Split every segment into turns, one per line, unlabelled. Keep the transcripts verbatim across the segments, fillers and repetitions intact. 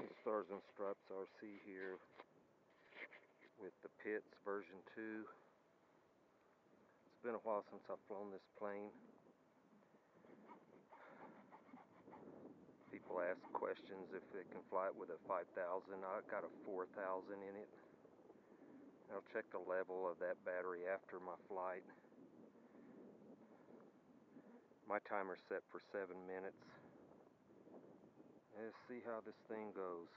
everyone, Stars and Stripes R C here with the Pitts version two. It's been a while since I've flown this plane. People ask questions if it can fly it with a five thousand. I got a four thousand in it. I'll check the level of that battery after my flight. My timer's set for seven minutes. Let's see how this thing goes.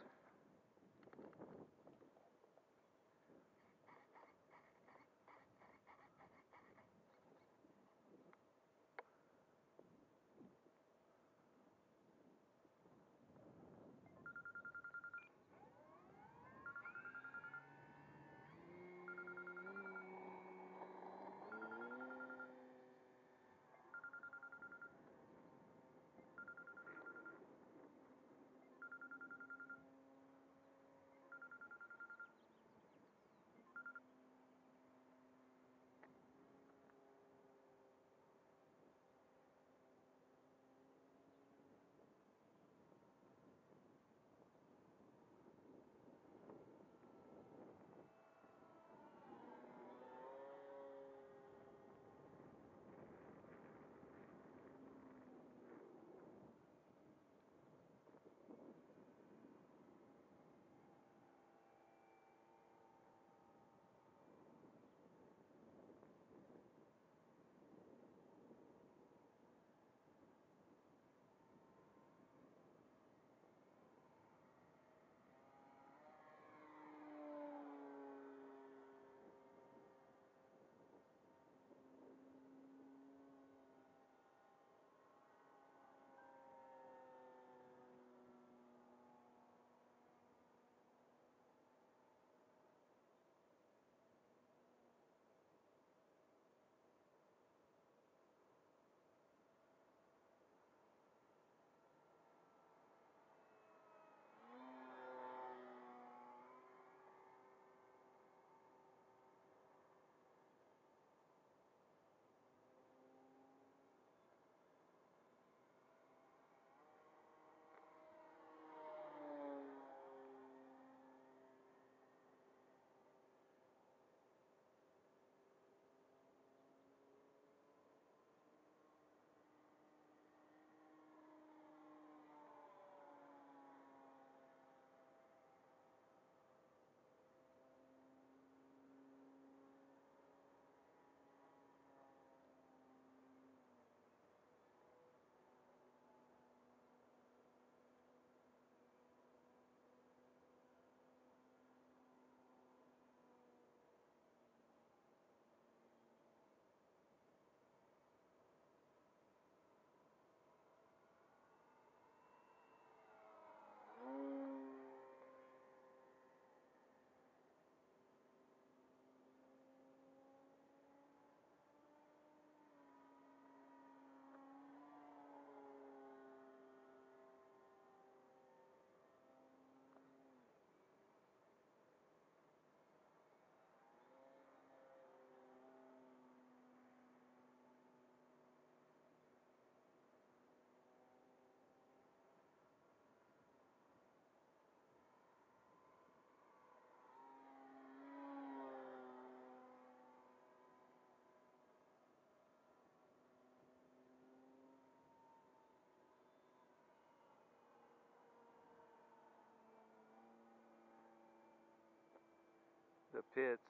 The Pitts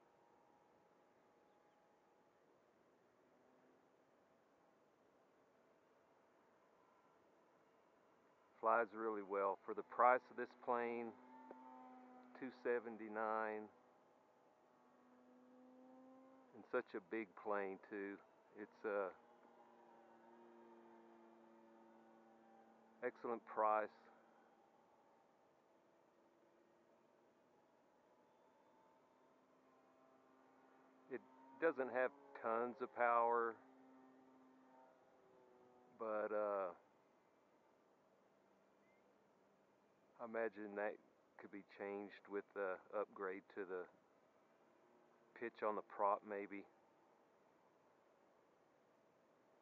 flies really well for the price of this plane. two seventy-nine, and such a big plane too. It's a excellent price. It doesn't have tons of power, but uh, I imagine that could be changed with the upgrade to the pitch on the prop maybe.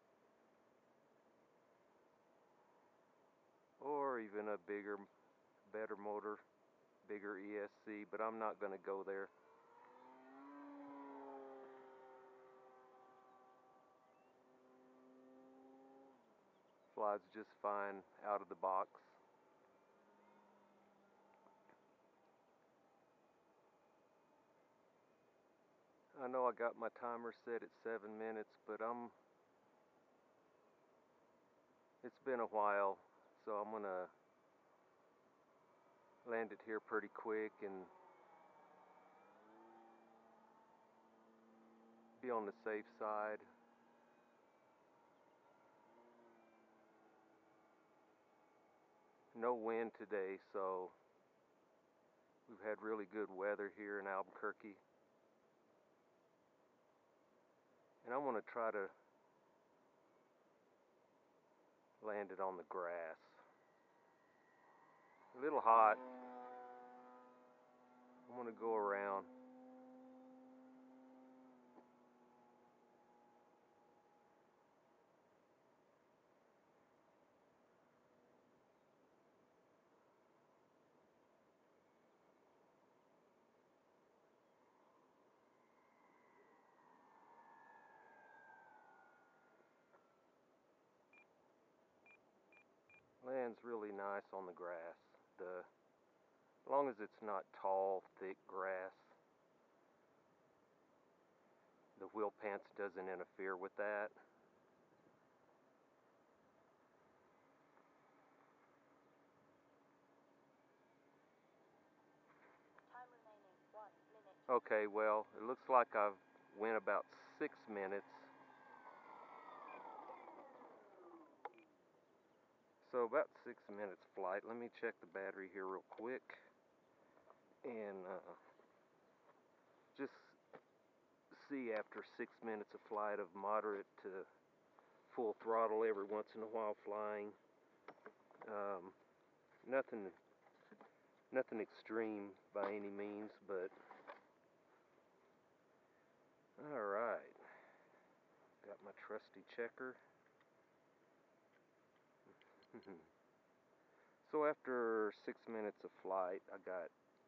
Or even a bigger better motor, bigger E S C, but I'm not going to go there. Flies just fine out of the box. I know I got my timer set at seven minutes, but I'm it's been a while, so I'm gonna land it here pretty quick and be on the safe side. No wind today, so we've had really good weather here in Albuquerque. And I want to try to land it on the grass. A little hot. I'm going to go around. Lands really nice on the grass. The, as long as it's not tall, thick grass, the wheel pants doesn't interfere with that.
Time remaining one minute.
Okay, well, it looks like I've went about six minutes. So about six minutes flight. Let me check the battery here real quick. And uh, just see after six minutes of flight of moderate to full throttle every once in a while flying. Um, nothing, nothing extreme by any means, but all right. Got my trusty checker. So after six minutes of flight, I got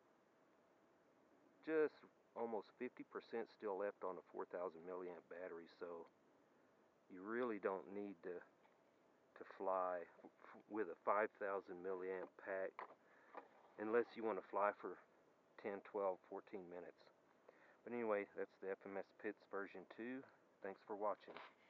just almost fifty percent still left on a four thousand milliamp battery, so you really don't need to to fly with a five thousand milliamp pack unless you want to fly for ten, twelve, fourteen minutes. But anyway, that's the F M S Pitts version two. Thanks for watching.